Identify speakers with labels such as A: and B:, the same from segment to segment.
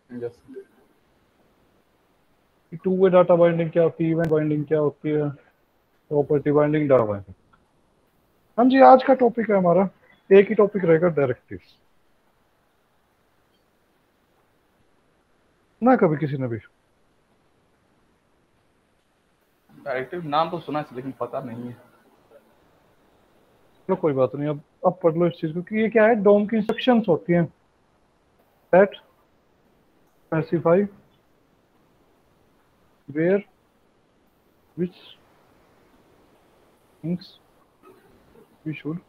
A: Yes
B: two way data binding क्या होती है, इवेंट बाइंडिंग क्या होती है, प्रॉपर्टी बाइंडिंग, डाटा बाइंडिंग। हाँ जी, आज का टॉपिक है हमारा, एक ही टॉपिक रहेगा, डायरेक्टिव्स। ना कभी किसी ने भी
A: डायरेक्टिव नाम तो सुना है लेकिन पता नहीं है।
B: चलो कोई बात नहीं, अब पढ़ लो इस चीज को कि ये क्या है। डोम की इंस्ट्रक्शंस होती हैं that specify where which things we should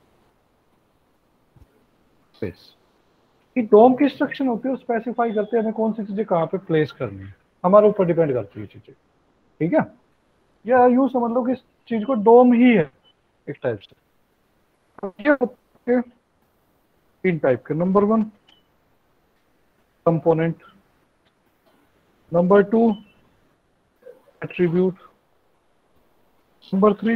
B: place. कि डोम की इंस्ट्रक्शन होती है, वो स्पेसिफाई करते हैं हमें कौन सी चीजें कहाँ पे प्लेस करनी है, हमारे ऊपर डिपेंड करती है चीजें। ठीक है, या यूं समझ लो कि इस चीज को डोम ही है एक टाइप से। तो ये होते हैं तीन टाइप के। Number one component, number two attribute, number three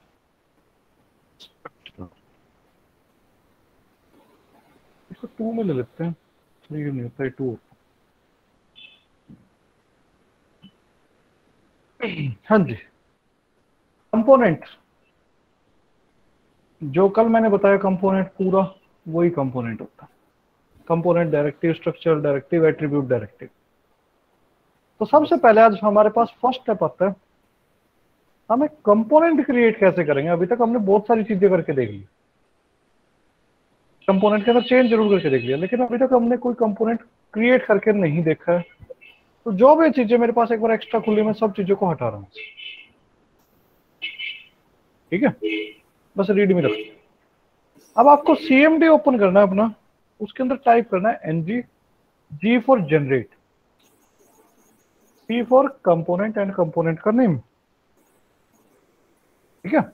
B: इसको टू में ले लेते हैं, थ्री नहीं होता है, टू। हाँ जी, कंपोनेंट जो कल मैंने बताया, कंपोनेंट पूरा वही कंपोनेंट होता है। Component directive structure, directive attribute, directive. तो सबसे पहले आज हमारे पास फर्स्ट स्टेप आता है, हमें कंपोनेंट क्रिएट कैसे करेंगे। अभी तक हमने बहुत सारी चीजें करके देख ली, कंपोनेंट के अंदर चेंज जरूर करके देख लिया, लेकिन अभी तक हमने कोई कंपोनेंट क्रिएट करके नहीं देखा है। तो जो भी चीजें मेरे पास एक बार एक्स्ट्रा खुली, मैं सब चीजों को हटा रहा हूँ। ठीक है, बस रीड में रखो। अब आपको सीएमडी ओपन करना है अपना, उसके अंदर टाइप करना है NG, G for generate, C for component and component का नेम। ठीक है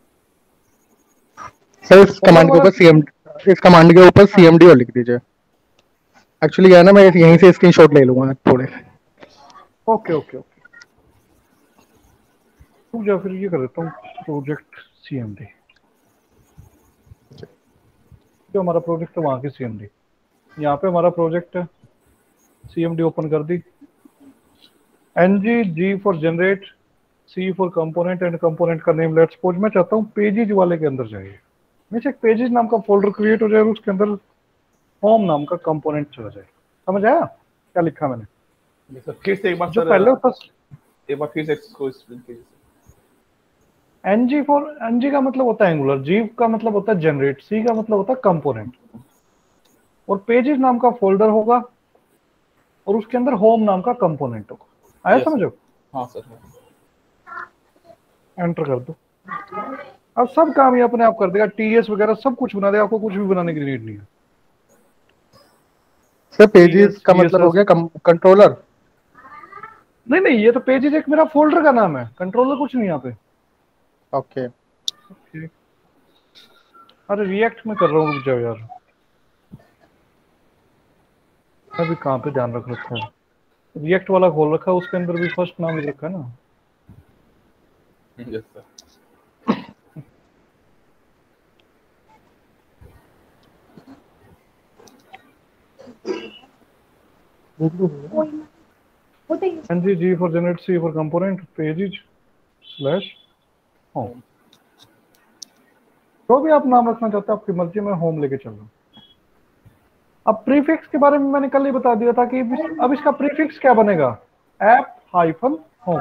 C: सर इस कमांड के ऊपर सीएमडी और लिख दीजिए। एक्चुअली क्या है ना, मैं यहीं से स्क्रीनशॉट ले लूंगा थोड़े।
B: ओके ओके ओके, तो या फिर ये कर देता हूँ प्रोजेक्ट सीएमडी, जो हमारा प्रोजेक्ट है वहां की सीएमडी। यहाँ पे हमारा प्रोजेक्ट है, सीएमडी ओपन कर दी, NG G for generate, C for component and component का नेम। लेट्स सपोज मैं चाहता हूँ पेजेज वाले के अंदर जाइए, नीचे एक पेजेज नाम का फोल्डर क्रिएट हो जाएगा, उसके अंदर होम नाम का कंपोनेंट चला जाए। समझ आया क्या लिखा मैंने?
A: सर फिर से एक बार
B: जो
A: सर,
B: पहले होता,
A: एक बार फिर से इसको एक्सप्लेन कीजिए।
B: एनजी फॉर, एनजी का मतलब होता है एंगुलर, जी का मतलब होता है जनरेट, सी का मतलब होता है कंपोनेंट, और पेजेस नाम का फोल्डर होगा और उसके अंदर होम नाम का कंपोनेंट होगा। आया समझो?
A: हाँ सर।
B: एंटर कर दो, अब सब काम ये अपने आप कर देगा, टीएस वगैरह सब कुछ बना देगा, आपको कुछ भी बनाने की नीड नहीं है।
C: सर पेजेस का मतलब हो गया कंट्रोलर?
B: नहीं नहीं, ये तो पेजेस एक मेरा फोल्डर का नाम है, कंट्रोलर कुछ नहीं यहाँ पे।
C: ओके।
B: अरे रिएक्ट में कर रहा हूँ, रुक जाओ यार, अभी कहाँ पे ध्यान रख रखा है, रिएक्ट वाला खोल रखा है, उसके अंदर भी फर्स्ट नाम लिख रखा है ना।
A: Yes sir.
B: NG G for generate, C for component, pages slash home. जो भी आप नाम रखना चाहते हैं आपकी मर्जी, में होम लेके चल रहा हूँ। अब प्रीफिक्स के बारे में मैंने कल ही बता दिया था कि अब इसका प्रीफिक्स क्या बनेगा, ऐप हाइफन होम।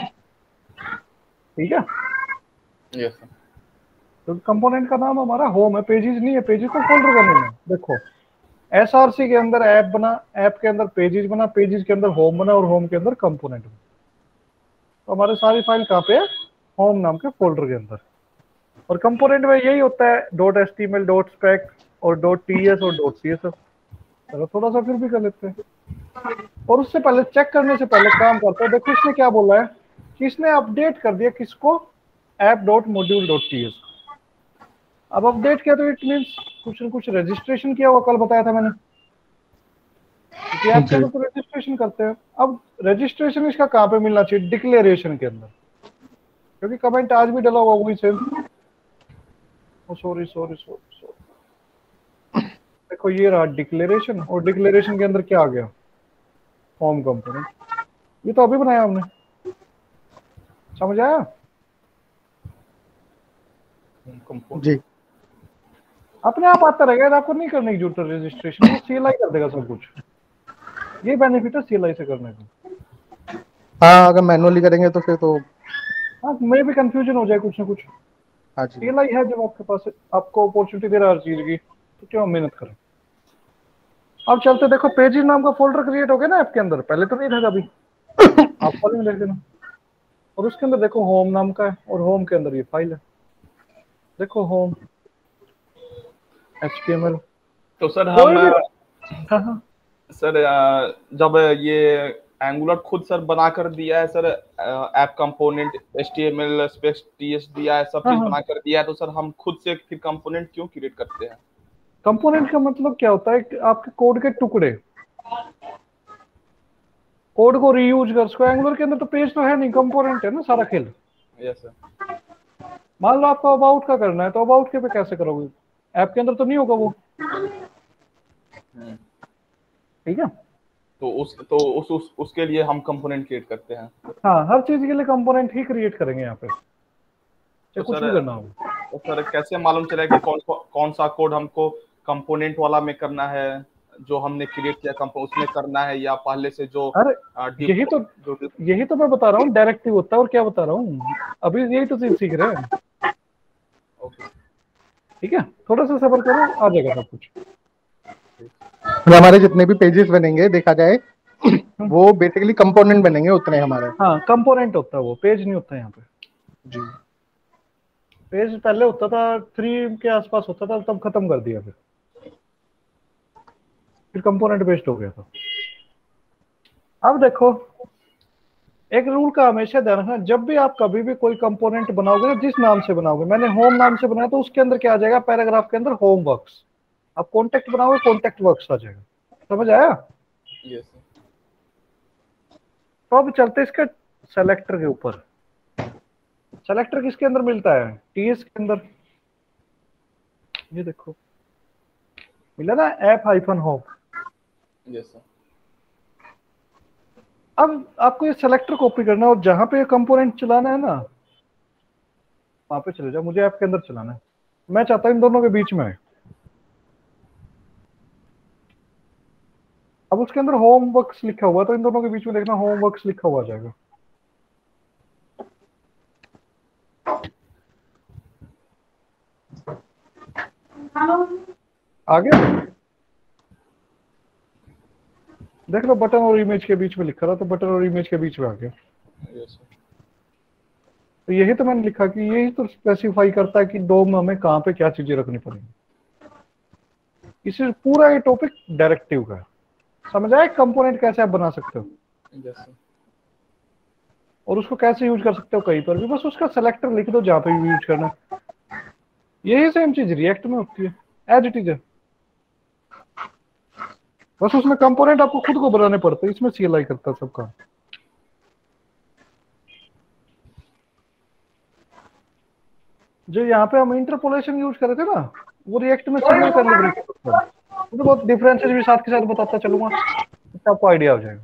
B: ठीक है,
A: यस सर।
B: तो कंपोनेंट का नाम हमारा होम है, पेजेस नहीं है, पेजेस तो फोल्डर का नेम है। देखो एसआरसी के अंदर ऐप बना, ऐप के अंदर पेजेस बना, पेजेस के अंदर होम बना, और होम के अंदर कंपोनेंट बना। तो हमारी सारी फाइल कहाँ पे है, होम नाम के फोल्डर के अंदर। और कंपोनेंट में यही होता है डॉट एचटीएमएल, डॉट स्पेक और डॉट टीएस और डॉट सीएसएस। चलो थोड़ा सा फिर भी कर लेते हैं, और उससे पहले चेक करने से पहले काम करते हैं। देखो इसने क्या बोला है कि इसने अपडेट कर दिया किसको, app dot module dot TS. अब अपडेट किया तो इट मीन्स कुछ न कुछ रजिस्ट्रेशन किया हुआ, कल बताया था मैंने, क्योंकि ऐप के अंदर तो रजिस्ट्रेशन करते हैं। अब रजिस्ट्रेशन इसका कहाँ पे मिलना चाहिए, डिक्लेरेशन के अंदर, क्योंकि कमेंट आज भी डला हुआ वही same. Sorry sorry sorry sorry, देखो ये रहा डिक्लेरेशन, और डिक्लेरेशन के अंदर क्या आ गया, होम कंपोनेंट, ये तो अभी बनाया हमने, समझ आया?
A: कंपोनेंट।
C: जी
B: अपने आप आता रहेगा, आपको नहीं करने की जरूरत है रजिस्ट्रेशन, वो सीएलआई कर देगा सब कुछ। ये बेनिफिट है सीएलआई से करने का।
C: हाँ, अगर मैनुअली करेंगे तो फिर तो
B: हाँ, मैं भी कंफ्यूजन हो जाए कुछ ना कुछ।
C: हाँ जी।
B: सीएलआई है जब आपके पास, आपको अपॉर्चुनिटी दे रहा है हर चीज की, तो क्यों मेहनत करें। अब चलते, देखो पेजेस नाम का फोल्डर क्रिएट हो गया ना ऐप के अंदर, पहले तो नहीं था कभी, आप फॉलोइंग देख देना। और उसके अंदर देखो होम नाम का है, और होम के अंदर ये फाइल है, देखो होम HTML।
A: तो सर
B: कोई
A: हम
B: भी, हाँ हाँ
A: सर जब ये एंगुलर खुद सर बना कर दिया है sir, app component HTML space TS दिया है, सब
B: हाँ
A: चीज
B: हाँ।
A: बना कर दिया है, तो सर हम खुद से फिर कंपोनेंट क्यों क्रिएट करते हैं?
B: कंपोनेंट का मतलब क्या होता है कि आपके कोड के टुकड़े, कोड को रीयूज कर सको। एंगुलर के अंदर तो पेज तो है नहीं, कंपोनेंट है ना सारा खेल।
A: Yes sir.
B: मान लो आपको अबाउट का करना है, तो अबाउट के पे कैसे करोगे, ऐप के अंदर तो नहीं होगा वो, ठीक है।
A: उसके लिए हम कंपोनेंट क्रिएट करते हैं।
B: हाँ, हर चीज के लिए कंपोनेंट ही क्रिएट करेंगे यहाँ पे,
A: तो
B: चाहे कुछ
A: सर
B: भी करना होगा।
A: तो सर कैसे मालूम चला कि कौन सा कोड हमको कंपोनेंट वाला में करना है, जो हमने क्रिएट किया कंपो उसमें करना है, या पहले से जो
B: अरे यही तो
A: जो
B: यही तो मैं बता रहा हूँ, डायरेक्टिव होता है, और क्या बता रहा हूँ, अभी यही तो चीज सीख रहे हैं।
A: ओके।
B: ठीक है, थोड़ा सा सब्र करो, आ जाएगा सब कुछ।
C: तो हमारे जितने भी पेजेस बनेंगे देखा जाए वो बेसिकली कंपोनेंट बनेंगे उतने हमारे।
B: हाँ, कंपोनेंट होता है वो, पेज नहीं होता यहाँ पे।
C: जी।
B: पेज पहले होता था 3 के आसपास होता था, तब खत्म कर दिया, फिर कंपोनेंट बेस्ड हो गया था। अब देखो, एक रूल का हमेशा ध्यान रखना, जब भी आप कभी भी कोई कंपोनेंट बनाओगे ना, जिस नाम से बनाओगे, मैंने होम नाम से बनाया तो उसके अंदर क्या आ जाएगा, पैराग्राफ के अंदर होम वर्क्स। आप कॉन्टेक्ट बनाओगे, कॉन्टेक्ट वर्क्स आ जाएगा। समझ आया?
A: Yes sir.
B: तो अब चलते इसके सेलेक्टर के ऊपर। सेलेक्टर किसके अंदर मिलता है, टीएस के अंदर। ये देखो मिला ना, ऐप-होम।
A: Yes sir.
B: अब आपको ये सेलेक्टर कॉपी करना है, और जहां पे कंपोनेंट चलाना है ना, वहां पे चले जाओ। मुझे ऐप के अंदर चलाना है, मैं चाहता हूं इन दोनों के बीच में है। अब उसके अंदर होम वर्क्स लिखा हुआ, तो इन दोनों के बीच में देखना होम वर्क्स लिखा हुआ आ जाएगा। आ गया, देख लो, बटन और इमेज के बीच में लिखा था, तो बटन और इमेज के बीच में आ गया।
A: Yes sir.
B: तो यही तो मैंने लिखा कि यही तो स्पेसिफाई करता है कि दो में हमें कहाँ पे क्या चीजें रखनी पड़ेंगी। इसे पूरा ये टॉपिक डायरेक्टिव का है। समझ आए कंपोनेंट कैसे आप बना सकते हो,
A: यस सर।
B: और उसको कैसे यूज कर सकते हो कहीं पर भी, बस उसका सेलेक्टर लिख दो जहाँ पे भी यूज करना है। यही सेम चीज रिएक्ट में होती है, एज इट इज है, बस उसमें कंपोनेंट आपको खुद को बनाने पड़ते हैं, इसमें सीएलआई करता है सब काम। जो यहाँ पे हम इंटरपोलेशन यूज कर रहे थे ना, वो रिएक्ट में सिग्नल कैलिब्रेशन होता है। तो बहुत डिफरेंसेस भी साथ के साथ बताता चलूंगा, तो आपको आइडिया हो जाएगा।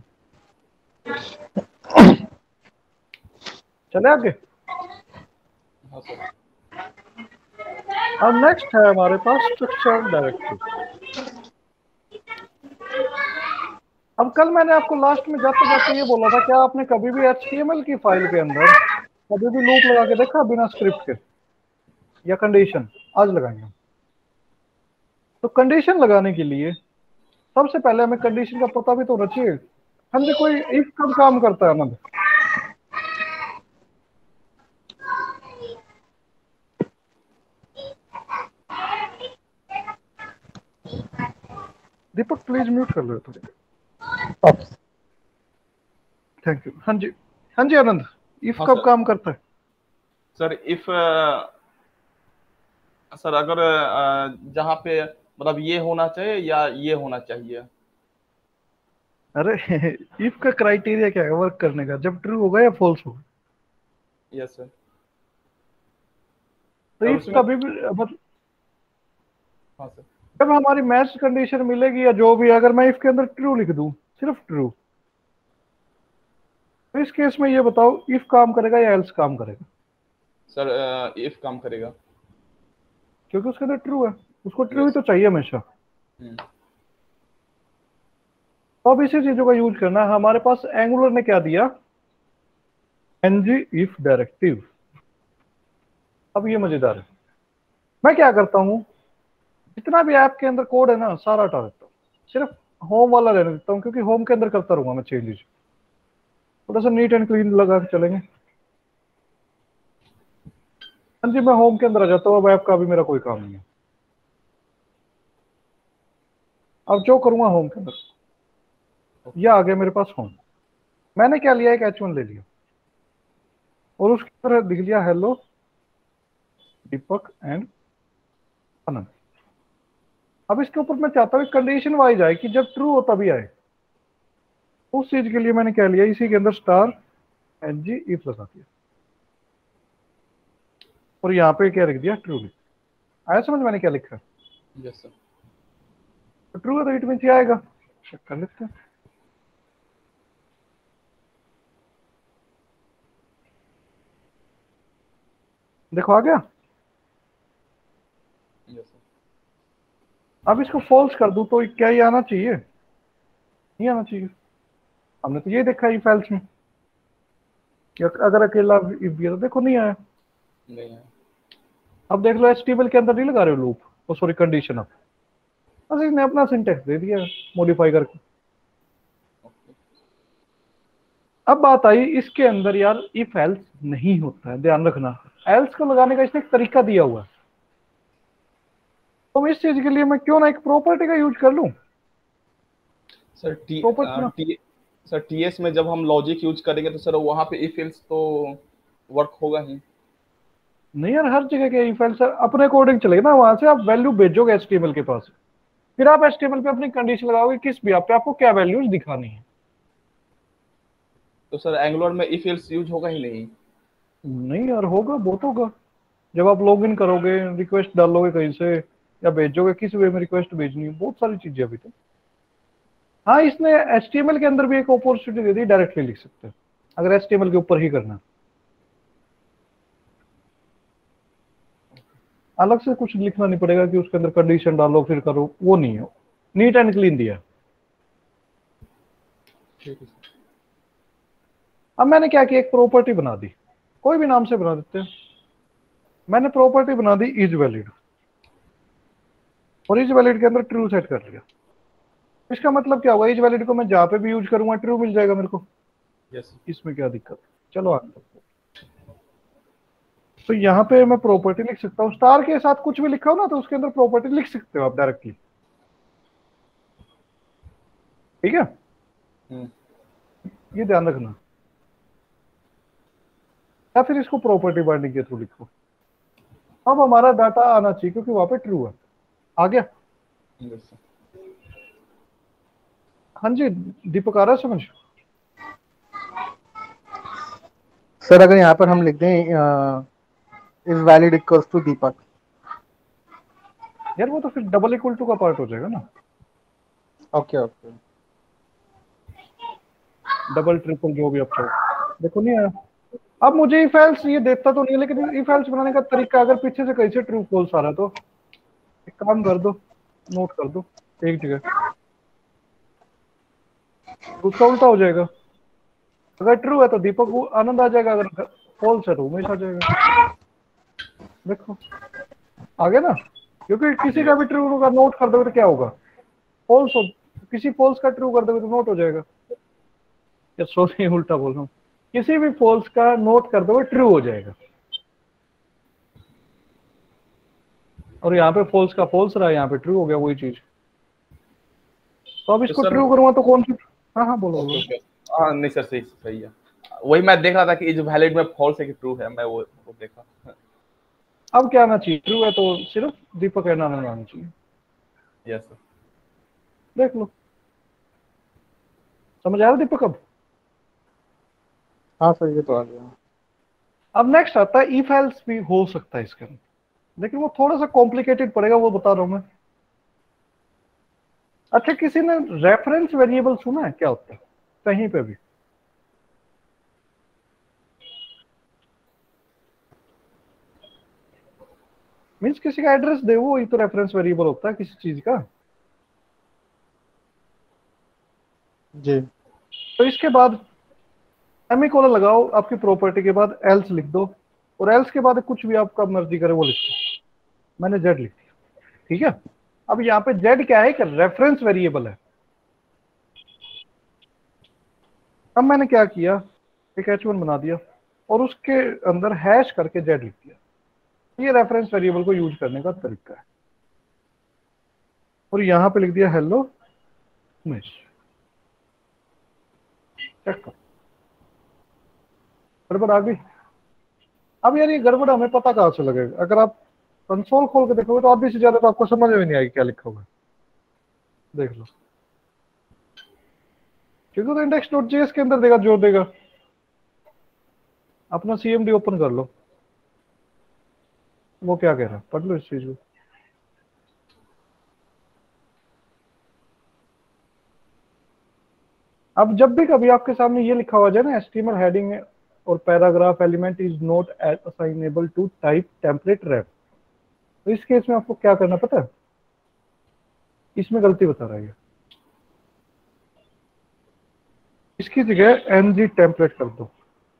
B: चले आगे।
A: हाँ सर।
B: अब नेक्स्ट है हमारे पास स्ट्रक्चर डायरेक्टिव। अब कल मैंने आपको लास्ट में जाते जाते ये बोला था, क्या आपने कभी भी HTML की फाइल के अंदर कभी भी लूप लगा के देखा बिना स्क्रिप्ट के, या कंडीशन? आज लगाएंगे। तो कंडीशन लगाने के लिए सबसे पहले हमें कंडीशन का पता भी तो रचिए। हम कोई इफ कब काम करता है आनंद? दीपक प्लीज म्यूट कर लो थोड़ी। Thank you. हाँ जी, हाँ जी आनंद, इफ
A: हाँ
B: कब
A: सर।
B: काम करता है?
A: सर इफ सर अगर जहाँ पे मतलब ये होना चाहिए या ये होना चाहिए।
B: अरे इफ का क्राइटेरिया क्या है वर्क करने का, जब ट्रू होगा या फॉल्स होगा।
A: Yes sir.
B: तो
A: सर
B: इफ
A: उसमें।
B: कभी भी मतलब
A: हाँ सर।
B: जब हमारी मैच कंडीशन मिलेगी या जो भी, अगर मैं इफ के अंदर ट्रू लिख दूं, सिर्फ ट्रू, तो इस केस में ये बताओ इफ काम करेगा या एल्स काम करेगा?
A: सर इफ काम करेगा,
B: क्योंकि उसके अंदर ट्रू है, उसको ट्रू ही तो चाहिए हमेशा।
A: हम्म,
B: तो अब इसी चीजों का यूज करना है। हमारे पास एंगुलर ने क्या दिया, एनजी इफ डायरेक्टिव। अब ये मजेदार है, मैं क्या करता हूँ, जितना भी ऐप के अंदर कोड है ना सारा हटा देता हूँ, सिर्फ होम वाला रहने देता हूँ, क्योंकि होम के अंदर करता रहूंगा मैं चेंजेस, थोड़ा सा नीट एंड क्लीन लगा के चलेंगे। हाँ जी, मैं होम के अंदर आ जाता हूँ, अब ऐप का भी मेरा कोई काम नहीं है। अब जो करूंगा होम के अंदर, ये आ गया मेरे पास होम। मैंने क्या लिया, एक H1 ले लिया और उसके अंदर लिख लिया हेलो दीपक एंड अनंत। अब इसके ऊपर मैं चाहता हूँ कंडीशन वाइज आए कि जब ट्रू हो तभी आए। उस चीज के लिए मैंने क्या लिया, इसी के अंदर स्टार एनजी इफ लगा दिया और यहाँ पे क्या लिख दिया, ट्रू। आया समझ मैंने क्या लिखा?
A: Yes sir.
B: तो ट्रू है तो इट मींस ये आएगा, चेक कर लेते हैं। देखो आ गया।
A: Yes sir.
B: अब इसको फॉल्स कर दूं तो क्या ये आना चाहिए? नहीं आना चाहिए। हमने तो ये देखा इफ एल्स में कि अगर अकेला इफ भी है तो देखो नहीं आया।
A: नहीं है।
B: अब देख लो HTML के अंदर नहीं लगा रहे हो लूप, वो सॉरी कंडीशन। अब बस इसने अपना सिंटेक्स दे दिया मॉडिफाई करके। अब बात आई इसके अंदर यार इफ एल्स नहीं होता है, ध्यान रखना। एल्स को लगाने का इसने एक तरीका दिया हुआ है, तो इस चीज के लिए मैं क्यों ना एक प्रॉपर्टी का यूज कर लूं।
A: सर
B: प्रॉपर्टी
A: सर टीएस में जब हम लॉजिक यूज करेंगे तो सर वहां पे इफ एल्स तो वर्क होगा ही।
B: नहीं यार, हर जगह के इफ एल्स अपने अकॉर्डिंग चलेगा ना। वहां से आप वैल्यू भेजोगे HTML के पास, फिर आप HTML पे अपनी कंडीशन लगाओगे किस भी आप पे, आपको क्या वैल्यूज दिखानी है।
A: तो सर एंगुलर में इफ एल्स यूज होगा ही नहीं।
B: नहीं यार, होगा, बहुत होगा। जब आप लॉग इन करोगे, रिक्वेस्ट डालोगे कहीं से या भेजोगे, किस वे में रिक्वेस्ट भेजनी है, बहुत सारी चीजें अभी तो। हाँ, इसने HTML के अंदर भी एक अपॉर्चुनिटी दे दी, डायरेक्टली लिख सकते हैं अगर HTML के ऊपर ही करना। अलग से कुछ लिखना नहीं पड़ेगा कि उसके अंदर कंडीशन डालो फिर करो, वो नहीं है। नीट एंड क्लीन दिया।
A: ठीक है सर।
B: अब मैंने क्या किया, एक प्रॉपर्टी बना दी, कोई भी नाम से बना देते हैं। मैंने प्रॉपर्टी बना दी इज वैलिड, और इज वैलिड के अंदर ट्रू सेट कर लिया। इसका मतलब क्या होगा, इज वैलिड को मैं जहां पे भी यूज करूंगा ट्रू मिल जाएगा मेरे को।
A: यस।
B: इसमें क्या दिक्कत है, चलो आगे। तो यहाँ पे मैं प्रॉपर्टी लिख सकता हूँ, स्टार के साथ कुछ भी लिखा हो ना तो उसके अंदर प्रॉपर्टी लिख सकते हो आप डायरेक्टली, ठीक है। ये ध्यान रखना, या फिर इसको प्रॉपर्टी बाइंडिंग के थ्रू लिखो। अब हमारा डाटा आना चाहिए क्योंकि वहां पे ट्रू है। आ गया?
A: Yes sir.
B: हाँ जी दीपक, आ रहा है समझ?
C: सर अगर यहाँ पर हम लिख दें is valid equals to Deepak,
B: यार वो तो फिर डबल इक्वल टू का पार्ट हो जाएगा ना।
C: Okay okay.
B: डबल ट्रिपल जो भी आप चाहो, देखो नहीं आया। अब मुझे इफ एल्स ये देता तो नहीं है, लेकिन इफ एल्स बनाने का तरीका, अगर पीछे से कैसे ट्रू फॉल्स आ रहा है तो एक काम कर दो, नोट कर दो एक जगह, उसका उल्टा हो जाएगा। अगर ट्रू है तो दीपक को आनंद आ जाएगा, अगर फॉल्स है तो उमेश आ जाएगा। देखो आ गया ना, क्योंकि किसी का भी ट्रू का नोट कर दोगे तो क्या होगा, फॉल्स हो। किसी फॉल्स का ट्रू कर दोगे तो नोट हो जाएगा। या सॉरी उल्टा बोल रहा हूँ, किसी भी फॉल्स का नोट कर दोगे ट्रू हो जाएगा। और यहाँ पे फॉल्स का फॉल्स रहा, यहाँ पे ट्रू हो गया, वही चीज। तो अब इसको ट्रू करूंगा तो कौन सी? हाँ हाँ बोलो बोलो।
A: हाँ नहीं सर, सही सही है। वही मैं देख रहा था कि इज वैलिड में फॉल्स है कि ट्रू है, मैं वो देखा।
B: अब क्या आना चाहिए, ट्रू है तो सिर्फ दीपक एंड आनंद आना चाहिए।
A: Yes sir.
B: देख लो, समझ आया दीपक? अब
C: हाँ सर ये तो आ गया।
B: अब नेक्स्ट आता है इफ एल्स भी हो सकता है इसके अंदर, लेकिन वो थोड़ा सा कॉम्प्लिकेटेड पड़ेगा, वो बता रहा हूं मैं। अच्छा, किसी ने रेफरेंस वेरिएबल सुना है क्या होता है कहीं पे भी? मींस किसी का एड्रेस दे, वो ही तो रेफरेंस वेरिएबल होता है किसी चीज का।
C: जी।
B: तो इसके बाद सेमीकोलन लगाओ, आपकी प्रॉपर्टी के बाद एल्स लिख दो, और एल्स के बाद कुछ भी आपका मर्जी करे वो लिख दो। मैंने जेड लिख दिया, ठीक है। अब यहाँ पे जेड क्या है, एक रेफरेंस वेरिएबल है। अब मैंने क्या किया, एक h1 बना दिया और उसके अंदर हैश करके जेड लिख दिया। ये रेफरेंस वेरिएबल को यूज करने का तरीका है। और यहाँ पे लिख दिया हेलो उमेश। चेक करो, गड़बड़ आ गई। अब यार ये गड़बड़ हमें पता कहाँ से लगेगा? अगर आप कंसोल खोल के देखोगे तो आधी से ज्यादा तो आपको समझ में नहीं आएगी क्या लिखा होगा। देख लो, क्योंकि तो index.js के अंदर देगा जो देगा। अपना CMD ओपन कर लो, वो क्या कह रहा है पढ़ लो इस चीज को। अब जब भी कभी आपके सामने ये लिखा हुआ जाए ना, HTML हेडिंग और paragraph element is not assignable to type template wrap, तो इस केस में आपको क्या करना पता है? इसमें गलती बता रहा है, इसकी जगह ng टेम्पलेट कर दो।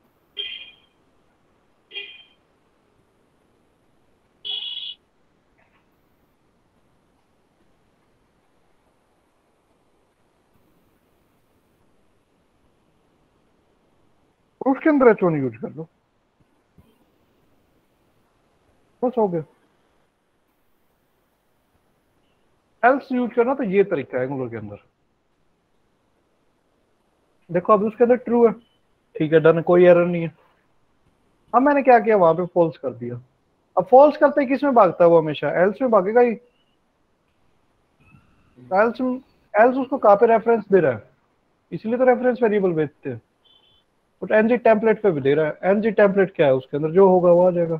B: उसके अंदर h1 यूज कर लो, बस हो गया। एल्स यूज करना तो ये तरीका है एंगुलर के अंदर। देखो अभी उसके अंदर ट्रू है, ठीक है, डन, कोई एरर नहीं है। अब मैंने क्या किया, वहां पे फॉल्स कर दिया। अब फॉल्स करते ही किस में भागता है वो? हमेशा एल्स में भागेगा ही। एल्स एल्स उसको कहाँ पे रेफरेंस दे रहा है, इसलिए तो रेफरेंस वेरिएबल भेजते हैं। बट ng टेम्पलेट पे भी दे रहा है। ng टेम्पलेट क्या है, उसके अंदर जो होगा वो आ जाएगा।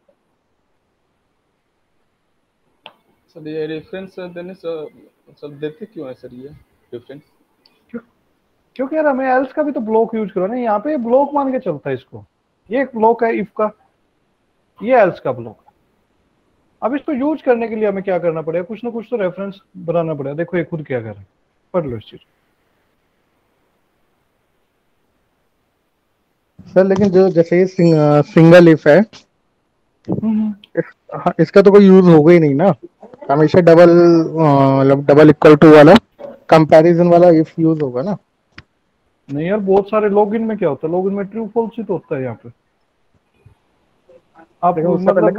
A: सर ये रेफरेंस देने से सर देते क्यों है सर ये रेफरेंस?
B: क्योंकि यार हमें एल्स का भी तो ब्लॉक यूज करो ना, यहाँ पे ब्लॉक मान के चलता है इसको। ये एक ब्लॉक है इफ का, ये एल्स का ब्लॉक। अब इसको यूज करने के लिए हमें क्या करना पड़ेगा, कुछ ना कुछ तो रेफरेंस बनाना पड़ेगा। देखो ये खुद क्या कर रहा है, पढ़ लो इस चीज।
C: सर लेकिन जो जैसे ये सिंगल इफ है, इसका तो कोई यूज होगा ही नहीं ना। हमेशा डबल मतलब डबल इक्वल टू वाला कंपैरिजन वाला इफ यूज होगा ना।
B: नहीं यार, बहुत सारे लॉगिन में क्या होता है, लॉगिन में ट्रू फॉल्स ही तो होता है यहाँ पे। आप
C: लेकिन उससे पहले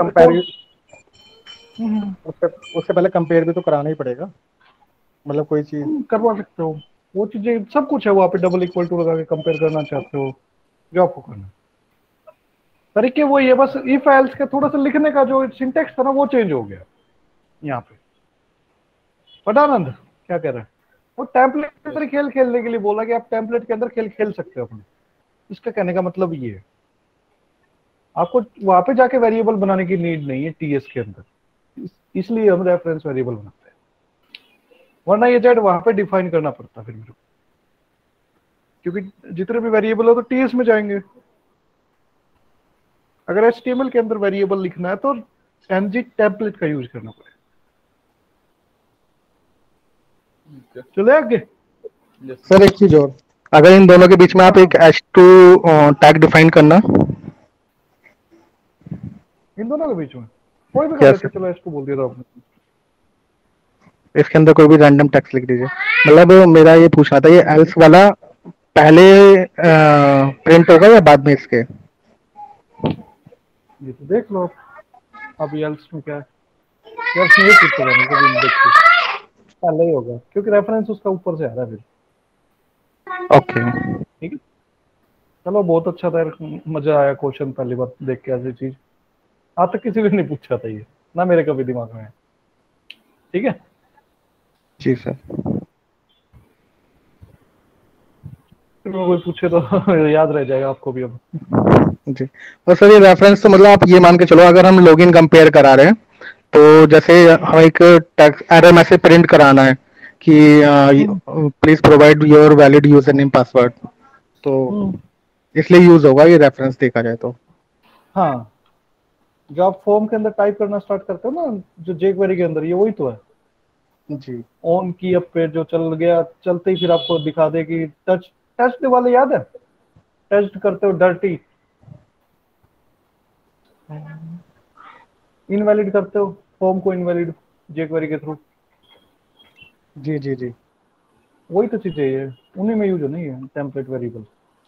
C: उससे पहले कंपेयर भी तो कराना ही पड़ेगा, मतलब कोई चीज
B: करवा सकते हो। वो चीजें सब कुछ है वहाँ पे, डबल इक्वल टू लगा के कंपेयर करना चाहते हो, जो आपको करना। तरीके वही है, बस इफ एल्स के थोड़ा सा लिखने का जो सिंटेक्स था ना वो चेंज हो गया यहाँ पे। बट आनंद क्या कह रहा है, वो टेम्पलेट के अंदर खेल खेलने के लिए बोला कि आप टेम्पलेट के अंदर खेल खेल सकते हो अपने। इसका कहने का मतलब ये है, आपको वहां पे जाके वेरिएबल बनाने की नीड नहीं है टीएस के अंदर, इसलिए हम रेफरेंस वेरिएबल बनाते हैं। वरना ये जेड वहां पे डिफाइन करना पड़ता फिर मेरे को, क्योंकि जितने भी वेरिएबल हो तो टीएस में जाएंगे। अगर HTML के अंदर वेरिएबल लिखना है तो ng टेम्पलेट का यूज करना पड़ेगा। चले आगे।
C: सर एक चीज और, अगर इन दोनों के बीच में आप एक h2 टैग डिफाइन करना,
B: इन दोनों के बीच में कोई भी कर लेते, चलो इसको बोल दिया था आपने।
C: इसके अंदर कोई भी रैंडम टेक्स्ट लिख दीजिए। मतलब मेरा ये पूछना था, ये एल्स वाला पहले प्रिंट होगा या बाद में इसके?
B: ये तो देख लो अब एल्स में क्या है। यार ये पूछेगा नहीं कभी देखिए, पहले ही होगा क्योंकि रेफरेंस उसका ऊपर से आ रहा है फिर।
C: ओके
B: ठीक है, चलो बहुत अच्छा था यार, मजा आया क्वेश्चन पहली बार देख के ऐसी चीज। आज तक किसी ने नहीं पूछा था ये, ना मेरे कभी दिमाग में है। ठीक है
C: जी सर।
B: कोई पूछे तो याद रह जाएगा आपको भी अब।
C: जी, और सर ये रेफरेंस तो मतलब आप ये मान के चलो, अगर हम लॉगिन कंपेयर करा रहे हैं तो जैसे हमें एक एरर मैसेज प्रिंट कराना है कि please provide your valid user name password, तो इसलिए यूज होगा ये रेफरेंस देखा जाए तो।
B: हाँ जो आप फॉर्म के अंदर टाइप करना स्टार्ट करते हो ना, जो jQuery के अंदर, ये वही तो है।
C: जी
B: ऑन की अब पे जो चल गया, चलते ही फिर आपको दिखा दे कि टच टच वाले याद है, टच करते हो डर्टी, इनवैलिड करते हो फॉर्म को, इनवैलिड jQuery के थ्रू,
C: जी जी जी
B: वही तो चीजें है, उन्हीं में यूज हो नहीं है टेम्पलेट वेरिएबल।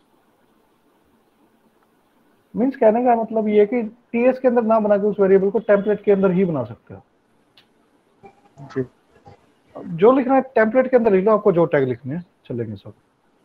B: मीन्स कहने का मतलब ये है कि टीएस के अंदर ना बना के उस वेरिएबल को टेम्पलेट के अंदर ही बना सकते हो।
C: जी
B: जो लिखना है टेम्पलेट के अंदर लिख लो, आपको जो टैग लिखने हैं चलेंगे सब।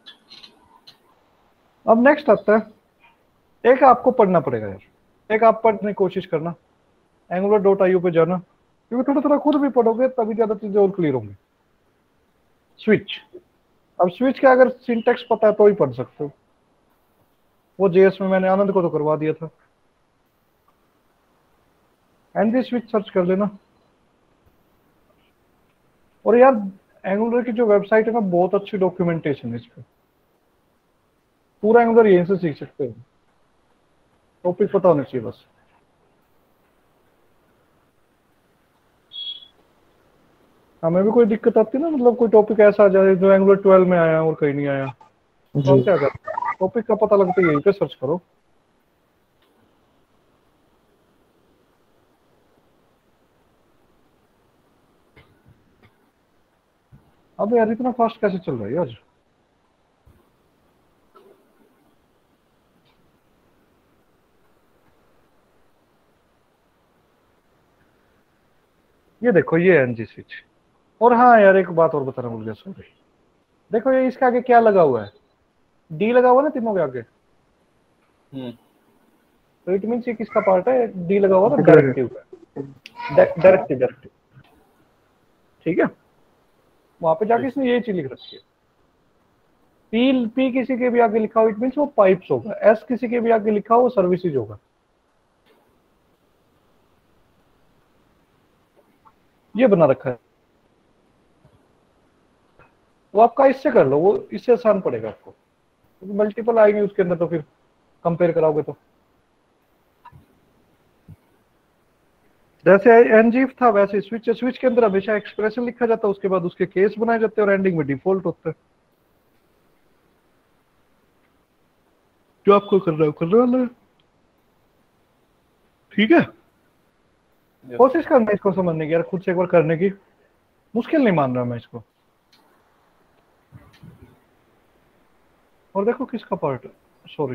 B: अब नेक्स्ट आता है, एक आपको पढ़ना पड़ेगा यार, एक आप पढ़ने की कोशिश करना, angular.io पे जाना, क्योंकि थोड़ा थोड़ा खुद भी पढ़ोगे तभी ज्यादा चीजें और क्लियर होंगी। स्विच, अब स्विच का अगर सिंटेक्स पता है तो ही पढ़ सकते हो, वो जेएस में मैंने आनंद को तो करवा दिया था। एनजी स्विच सर्च कर लेना। और यार एंगुलर की जो वेबसाइट है ना, बहुत अच्छी डॉक्यूमेंटेशन है इस पे, पूरा एंगुलर यहीं से सीख सकते हो, टॉपिक पता होना चाहिए बस। हमें भी कोई दिक्कत आती है ना, मतलब कोई टॉपिक ऐसा आ जाए जो एंगुलर 12 में आया और कहीं नहीं आया, तो हम
C: जी
B: क्या करते हैं, टॉपिक का पता लगता है यहीं पे सर्च करो। अब यार इतना फास्ट कैसे चल रहा है यार। ये देखो, ये एनजी स्विच। और हाँ यार एक बात और बताना भूल गया, सॉरी। देखो ये इसके आगे क्या लगा हुआ है, डी लगा हुआ ना तीनों के आगे, तो इट मीन्स ये किसका पार्ट है, डी लगा हुआ था डायरेक्टिव का, डायरेक्टिव, ठीक है। वहां पे जाके इसने ये चीज लिख रखी है, पी किसी के भी आगे लिखा हो इट मीन्स वो पाइप्स होगा, एस किसी के भी आगे लिखा हो वो सर्विसेज होगा। ये बना रखा है, वो आपका इससे कर लो, वो इससे आसान पड़ेगा आपको, क्योंकि मल्टीपल आएंगे उसके अंदर तो फिर कंपेयर कराओगे तो। जैसे एनजीफ था वैसे स्विच, स्विच के अंदर हमेशा एक्सप्रेशन लिखा जाता है, उसके बाद उसके केस बनाए जाते हैं और एंडिंग में डिफॉल्ट होता है। जो आपको करना है करने वाला है, ठीक है। कोशिश करना इसको समझने की यार, खुद से एक बार करने की, मुश्किल नहीं मान रहा मैं इसको। और देखो किसका पार्ट है, सॉरी,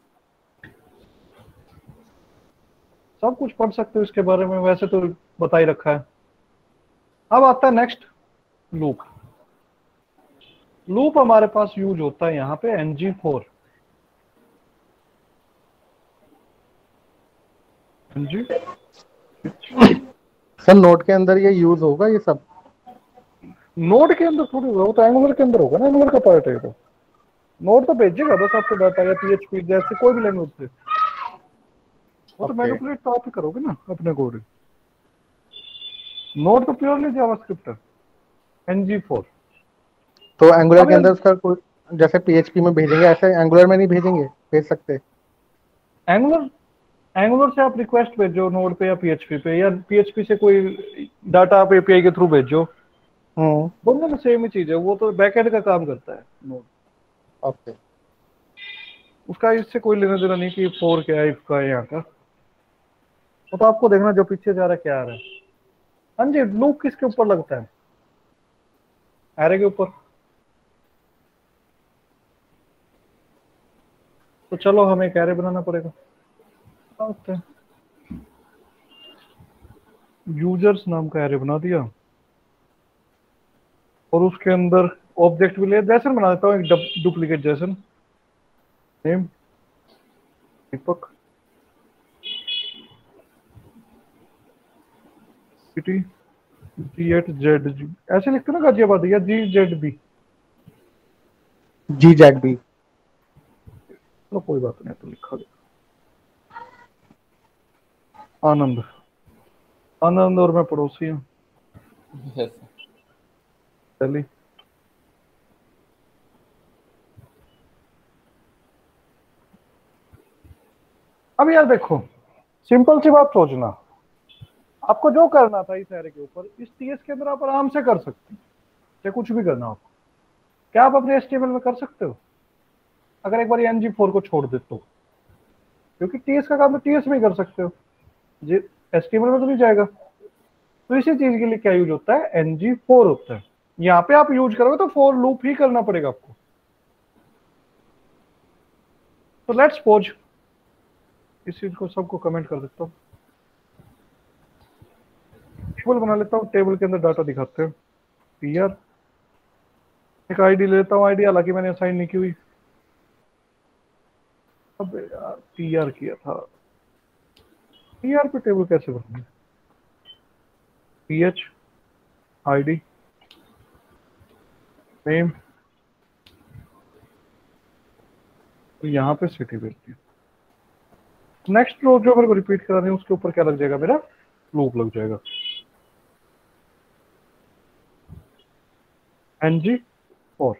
B: सब कुछ पढ़ सकते हो इसके बारे में, वैसे तो बता ही रखा है। अब आता है नेक्स्ट, लूप। लूप हमारे पास यूज होता है यहाँ पे ng4। जी
C: सर नोट के अंदर ये यूज होगा ये सब?
B: नोड के अंदर थोड़ी होगा, वो तो एंगुलर के अंदर होगा ना, एंगुलर का पार्ट है ये तो। नोड तो भेजेगा बस आपको डाटा, या पीएचपी जैसे कोई भी लैंग्वेज से, वो तो मैनिपुलेट तो आप ही करोगे ना अपने कोड। नोड तो प्योरली जावास्क्रिप्ट है, ng4।
C: तो एंगुलर
B: अब
C: के
B: यार
C: अंदर उसका कोई, जैसे पीएचपी में भेजेंगे ऐसे एंगुलर में नहीं भेजेंगे, भेज सकते?
B: एंगुलर, एंगुलर से आप रिक्वेस्ट भेजो नोड पे या पीएचपी पे, या पीएचपी से कोई डाटा आप एपीआई के थ्रू भेजो, दोनों में सेम ही चीज है, वो तो बैकएंड का काम करता है नोड।
C: ओके
B: उसका इससे कोई लेना देना नहीं कि फोर क्या है, इसका है यहाँ का, वो तो आपको देखना जो पीछे जा रहा है क्या आ रहा है। हाँ जी, लूप किसके ऊपर लगता है, एरे के ऊपर। तो चलो हमें एक एरे बनाना पड़ेगा, ओके। यूजर्स नाम का एरे बना दिया, और उसके अंदर ऑब्जेक्ट भी ले, जैसन बना देता हूँ एक डुप्लीकेट जैसन, नेम दीपक, सिटी G@ZG, ऐसे लिखते ना गाजियाबाद, या GZB,
C: GZB।
B: चलो कोई बात नहीं, तो लिखा गया। आनंद, आनंद और मैं पड़ोसी हूँ, चलिए। अब यार देखो, सिंपल सी बात सोचना, आपको जो करना था इस एरे के ऊपर इस टीएस के अंदर आप आराम से कर सकते हो, चाहे कुछ भी करना आपको। क्या आप अपने एचटीएमएल में कर सकते हो अगर एक बार ng4 को छोड़ दे तो? क्योंकि टीएस का काम तो टीएस में ही कर सकते हो, जी एचटीएमएल में तो नहीं जाएगा। तो इसी चीज के लिए क्या यूज होता है, ng4 होता है। यहाँ पे आप यूज करोगे तो फॉर लूप ही करना पड़ेगा आपको। तो लेट्स सपोज इस चीज को सबको कमेंट कर देता हूँ, टेबल बना लेता हूँ, टेबल के अंदर डाटा दिखाते हैं। पीआर एक आईडी लेता हूँ, आईडी हालांकि मैंने असाइन नहीं की हुई। अब यार पीआर किया था, पीआर पे टेबल कैसे बनाएंगे, पीएच आईडी नेम, तो यहाँ पे सिटी भेजती है। नेक्स्ट रो जो मेरे को रिपीट करा रही है उसके ऊपर क्या लग जाएगा, मेरा लूप लग जाएगा ng4।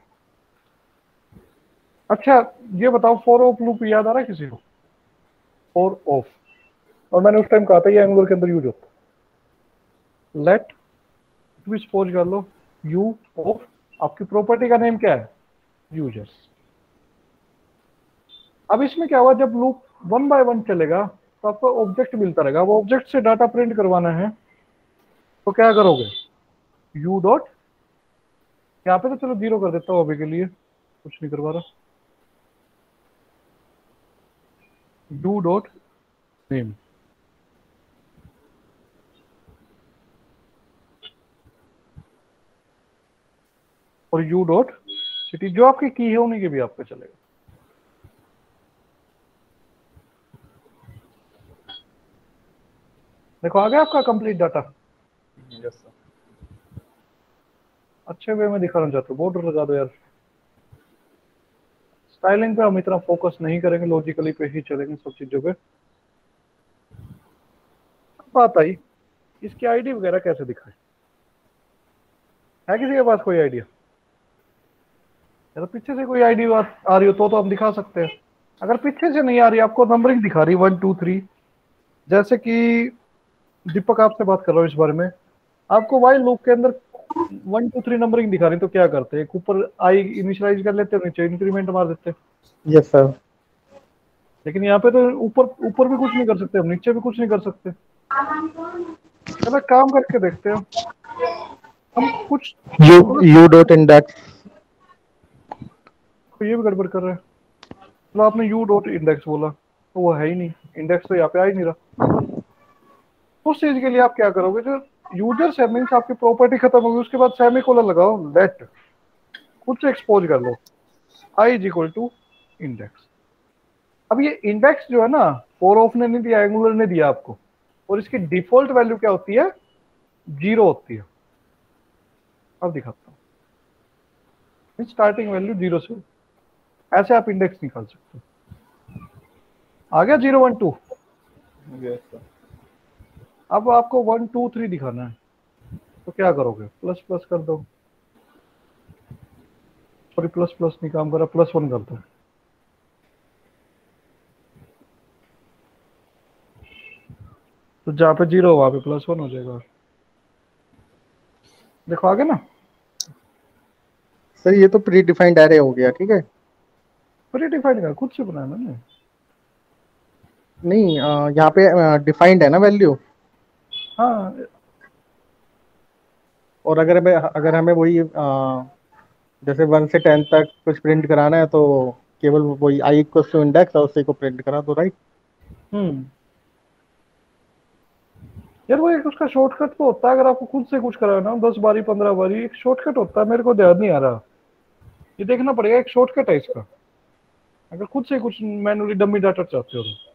B: अच्छा ये बताओ फॉर ऑफ लूप याद आ रहा है किसी को, फॉर ऑफ, और मैंने उस टाइम कहा था ये एंगुलर के अंदर यूज होता है। लेट भी सपोज कर लो यू ऑफ, आपकी प्रॉपर्टी का नेम क्या है, यूजर्स। अब इसमें क्या हुआ, जब लूप 1 बाय 1 चलेगा तो आपको ऑब्जेक्ट मिलता रहेगा, वो ऑब्जेक्ट से डाटा प्रिंट करवाना है तो क्या करोगे, यू डॉट, यहाँ पे तो चलो 0 कर देता हूँ अभी के लिए, कुछ नहीं करवा रहा, यू डॉट नेम, और यू डॉट सिटी, जो आपकी की है उन्हीं के भी आपका चलेगा। देखो आ गया आपका कंप्लीट डाटा।
A: Yes sir.
B: अच्छे वे में दिखाना चाहते हो, बॉर्डर लगा दो यार। स्टाइलिंग पे हम इतना फोकस नहीं करेंगे, लॉजिकली पे ही चलेंगे सब चीजों पे। बात आई इसकी आईडी वगैरह कैसे दिखाए, है किसी के पास कोई आइडिया? तो पीछे से कोई आईडी आ रही हो तो हम दिखा सकते हैं। अगर पीछे से नहीं आ रही, आपको नंबरिंग दिखा रही 1 2 3, जैसे कि दीपक आपसे बात कर रहा हूँ इस बारे में, आपको वाइल लूप के अंदर 1 2 3 नंबरिंग दिखा रही तो क्या करते हैं, ऊपर आई इनिशियलाइज कर लेते हैं, नीचे इंक्रीमेंट मार देते हैं।
C: Yes sir.
B: लेकिन यहाँ पे तो ऊपर ऊपर भी कुछ नहीं कर सकते हम, नीचे भी कुछ नहीं कर सकते। चलो काम करके देखते हैं हम कुछ।
C: यू डॉट इंडेक्स,
B: तो ये भी गड़बड़ कर रहे हैं। चलो आपने यू डॉट इंडेक्स बोला तो वो है ही नहीं, इंडेक्स तो यहाँ पे आ ही नहीं रहा। उस चीज के लिए आप क्या करोगे, जो यूजर से मीन्स आपकी प्रॉपर्टी खत्म होगी उसके बाद सेमीकोलन लगाओ, लेट खुद से एक्सपोज कर लो I is equal to index. अब ये इंडेक्स जो है ना, फॉर ऑफ ने नहीं दिया, एंगुलर ने दिया आपको, और इसकी डिफॉल्ट वैल्यू क्या होती है, 0 होती है। अब दिखाता हूँ, स्टार्टिंग वैल्यू 0 से, ऐसे आप इंडेक्स निकाल सकते हो। आ गया 0 1 2।
A: Yes sir.
B: अब आपको 1 2 3 दिखाना है तो क्या करोगे, प्लस प्लस कर दो, सॉरी प्लस प्लस नहीं काम कर रहा, +1 कर दो। तो जहाँ पे 0 वहां पे +1 हो जाएगा। देखो आगे ना,
C: सर ये तो प्री डिफाइंड एरे हो गया, ठीक है।
B: प्री डिफाइंड का खुद से बनाया मैंने।
C: नहीं यहाँ पे डिफाइंड है ना वैल्यू,
B: हाँ
C: और अगर हमें वही जैसे 1 से 10 तक कुछ प्रिंट कराना है तो केवल वही आई इक्वल टू इंडेक्स और उसी को प्रिंट करा दो, राइट।
B: यार वो एक उसका शॉर्टकट तो होता है, अगर आपको खुद से कुछ कराना हो 10 बारी 15 बारी, एक शॉर्टकट होता है, मेरे को ध्यान नहीं आ रहा, ये देखना पड़ेगा, एक शॉर्टकट है इसका, अगर खुद से कुछ मैनुअली डमी डाटा चाहते हो तो।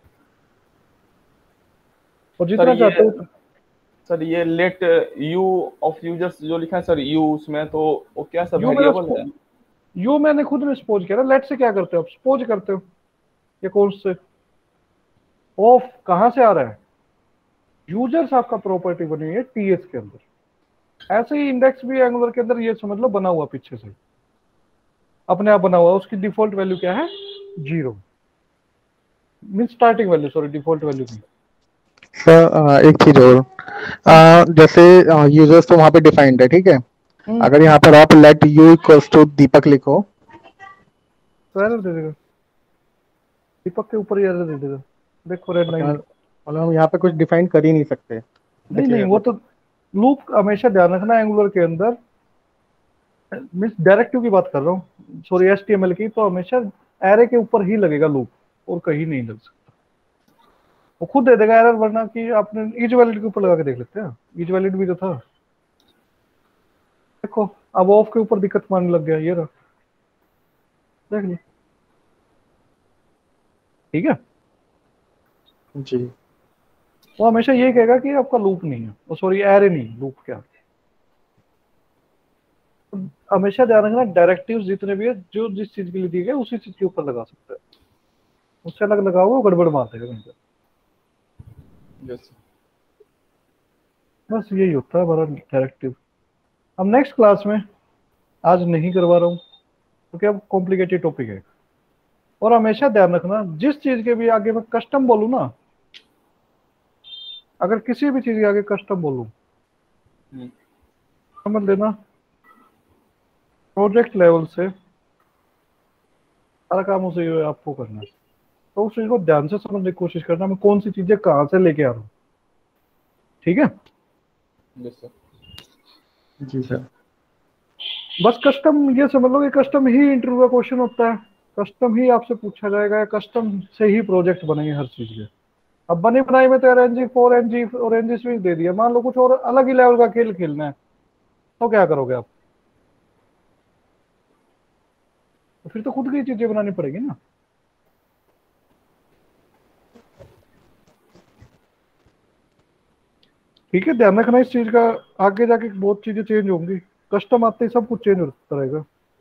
B: और जितना चाहते हो
A: सर ये लेट यू ऑफ यूजर्स जो लिखा है सर यू उसमें, तो वो क्या सर
B: यू
A: वेरिएबल है?
B: यू मैंने खुद में सपोज किया, लेट से क्या करते हो आप, सपोज करते हो, ये कौन से, ऑफ कहां से आ रहा है, यूजर्स आपका प्रॉपर्टी बनी हुई है टीएस के अंदर। ऐसे ही इंडेक्स भी एंगुलर के अंदर ये समझ लो बना हुआ, पीछे से अपने आप बना हुआ, उसकी डिफॉल्ट वैल्यू क्या है, 0 mean starting value, sorry default value नहीं।
C: सर एक चीज और, जैसे यूजर्स तो वहाँ पे डिफाइंड है, ठीक है। अगर यहाँ पर आप let U equals to Deepak लिखो
B: तो एरर दे देगा, दीपक के ऊपर ही एरर दे देगा। देखो रेड लाइन,
C: मतलब हम यहाँ पे कुछ डिफाइन कर ही नहीं सकते।
B: नहीं नहीं, वो तो लूप हमेशा ध्यान रखना एंगुलर के अंदर, मींस डायरेक्टिव की बात कर रहा हूँ, सॉरी एचटीएमएल की, तो हमेशा एरे के ऊपर ही लगेगा लूप, और कहीं नहीं लग सकता। वो खुद दे देगा एरर, वरना कि आपने ईच वैलिड के ऊपर लगा के देख लेते हैं, ईच वैलिड भी तो था। देखो अब ऑफ के ऊपर दिक्कत मारने लग गया, ये रहा, देख लो, ठीक है।
C: जी।
B: वो हमेशा यही कहेगा कि आपका लूप नहीं है, वो सॉरी एरे नहीं, लूप क्या। हमेशा ध्यान रखना डायरेक्टिव्स जितने भी है, जो जिस चीज के लिए दिए गए उसी चीज के ऊपर लगा सकते हैं, उससे अलग लगाओगे वो गड़बड़ मार देगा कहीं पे। बस यही होता है हमारा डायरेक्टिव। अब नेक्स्ट क्लास में, आज नहीं करवा रहा हूँ क्योंकि अब कॉम्प्लिकेटेड टॉपिक है। और हमेशा ध्यान रखना जिस चीज के भी आगे मैं कस्टम बोलूँ ना, अगर किसी भी चीज के आगे कस्टम बोलूँ, समझ लेना प्रोजेक्ट लेवल से सारा काम उसे आपको करना है। तो उस चीज को ध्यान से समझने की कोशिश करना, मैं कौन सी चीजें कहाँ से लेके आ रहा हूँ, ठीक है।
C: जी सर।
B: बस कस्टम ये समझ लो कि कस्टम ही इंटरव्यू का क्वेश्चन होता है, कस्टम ही आपसे पूछा जाएगा, या कस्टम से ही प्रोजेक्ट बनेंगे हर चीज के। अब बनी बनाई में तो RNG 4NG और NG स्विच दे दिया, मान लो कुछ और अलग ही लेवल का खेल खेलना है, तो क्या करोगे आप? तो फिर तो खुद की चीजें बनानी पड़ेगी ना। ठीक है, ध्यान रखना इस चीज का, आगे जाके बहुत चीजें चेंज होंगी, कस्टम आते ही सब कुछ चेंज होता रहेगा।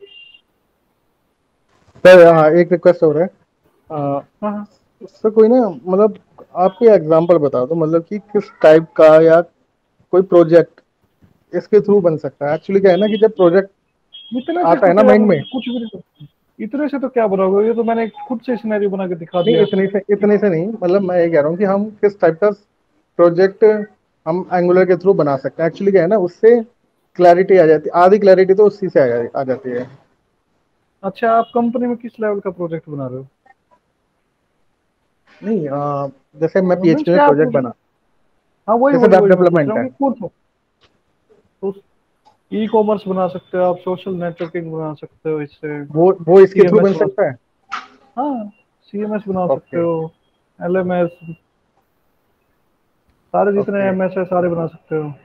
C: सर एक रिक्वेस्ट हो रहा है,
B: हाँ
C: सर कोई ना, मतलब आप कोई एग्जांपल बता दो, मतलब कि किस टाइप का या कोई प्रोजेक्ट इसके थ्रू बन सकता है। एक्चुअली क्या है ना कि जब प्रोजेक्ट
B: इतने से
C: आता
B: तो
C: है ना
B: यार
C: माइंड में,
B: कुछ भी नहीं, इतने से तो क्या बनाओगे, ये तो मैंने खुद से सिनेरियो बना के दिखा
C: नहीं
B: दिया।
C: इतने से नहीं, मतलब मैं ये कह रहा हूँ कि हम किस टाइप का प्रोजेक्ट हम एंगुलर के थ्रू बना सकते हैं। एक्चुअली क्या है ना, उससे क्लैरिटी आ जाती है, आधी क्लैरिटी तो उसी से आ जाती है।
B: अच्छा, आप कंपनी में किस लेवल का प्रोजेक्ट बना रहे हो?
C: नहीं जैसे मैं
B: मीन्स
C: PHP में
B: क्या आप,
C: प्रोजेक्ट बना,
B: हाँ वही
C: जैसे
B: वही
C: वेब
B: वही मैं पूछ रहा
C: डेवलपमेंट है।
B: हूँ कि कौन सा। तो ई कॉमर्स बना सकते हो आप, सोशल नेटवर्किंग बना सकते हो इससे,
C: वो इसके थ्रू
B: CMS
C: बन
B: बना,
C: सकता है।
B: हाँ CMS बना सकते
C: ओके
B: हो, LMS, सारे जितने
C: ओके
B: MS है सारे बना सकते हो।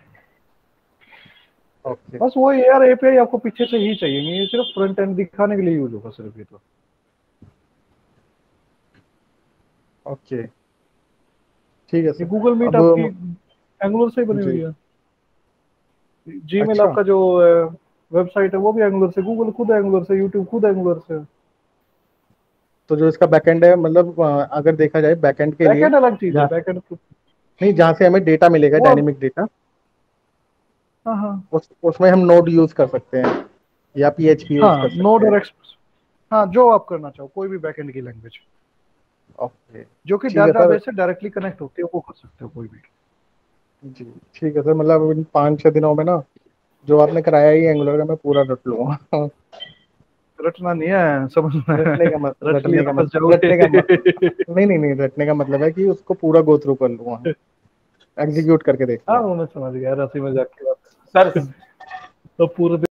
C: ओके
B: बस वो यार API आपको पीछे से ही चाहिए, नहीं ये सिर्फ फ्रंट एंड दिखाने के लिए यूज होगा सिर्फ, ये तो।
C: ओके ठीक है
B: ये
C: सर।
B: गूगल मीट
C: अब
B: आपकी एंगुलर से ही बनी हुई
C: जी,
B: है, जीमेल
C: अच्छा,
B: आपका जो वेबसाइट है वो भी एंगुलर से, गूगल खुद एंगुलर से, यूट्यूब खुद एंगुलर से।
C: तो जो इसका बैकएंड है, मतलब अगर देखा जाए बैकएंड के लिए,
B: बैकएंड अलग चीज है,
C: जहाँ
B: बैकएंड
C: नहीं जहाँ से हमें डेटा मिलेगा,
B: वो,
C: डायनेमिक डेटा,
B: हाँ हाँ
C: उसमें हम नोड यूज कर सकते हैं या PHP यूज
B: हाँ,
C: कर सकते
B: नोड
C: हैं।
B: और एक्सप्रेस, हाँ जो आप करना चाहो, कोई भी बैकएंड की लैंग्वेज
C: ओके
B: जो कि
C: ठीक है सर।
B: डेटाबेस से डायरेक्टली कनेक्ट होती है, वो कर सकते हो कोई भी।
C: जी ठीक है सर, मतलब इन 5-6 दिनों में ना जो आपने कराया ही एंगुलर का मैं पूरा रट लूंगा।
B: रटना नहीं है, समझना है,
C: रटने का
B: रट लिया तो फंस जाओगे।
C: रटने का नहीं नहीं नहीं, रटने का मतलब है कि उसको पूरा गो थ्रू कर लूंगा, एग्जीक्यूट करके देखते
B: हाँ
C: हैं।
B: वो मैं समझ गया, हंसी मजाक की बात
A: सर
B: है। तो पूरे